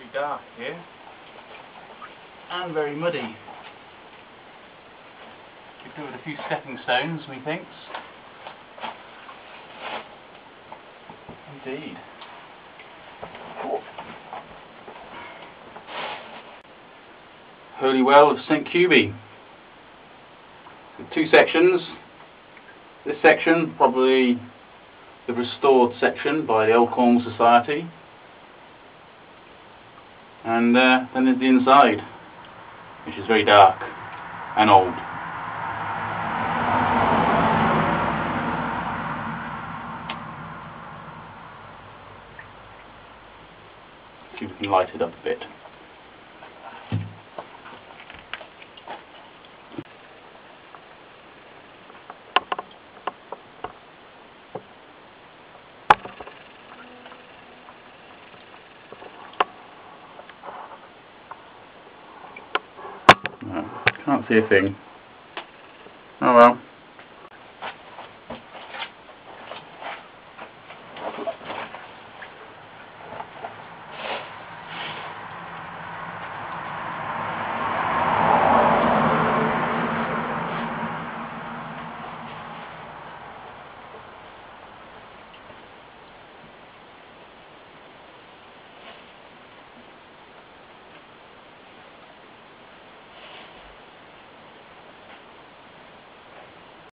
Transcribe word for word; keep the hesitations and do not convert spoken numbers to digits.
very dark here and very muddy. We do with a few stepping stones, methinks. Indeed. Holy Well of Saint Cuby. Two sections. This section, probably the restored section by the Old Cornwall Society. And uh, then there's the inside, which is very dark and old. See if we can light it up a bit. No, can't see a thing.